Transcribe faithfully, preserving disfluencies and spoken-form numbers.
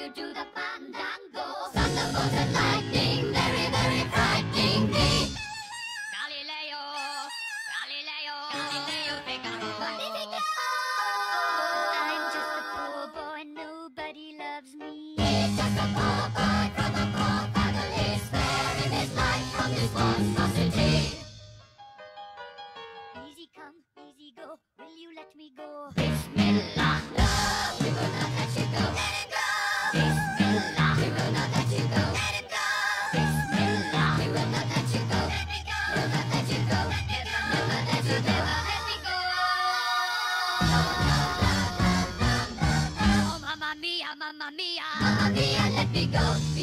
you do the fandango. Thunderbolt and lightning, very, very frightening me. Galileo, Galileo, Galileo Figaro. Magnifico! I'm just a poor boy, nobody loves me. He's just a poor boy from a poor family, sparing his life from this monstrosity. Easy come, easy go, will you let me go? Bismillah, no, we will not let you go. Let him go! Bismillah, we will not let you go. Let him go! Bismillah, we will not let you go. Let me go! We'll not let you go. Let me go! We'll not let you go. Let me go! Oh, mamma mia, mamma mia, mamma mia, let me go.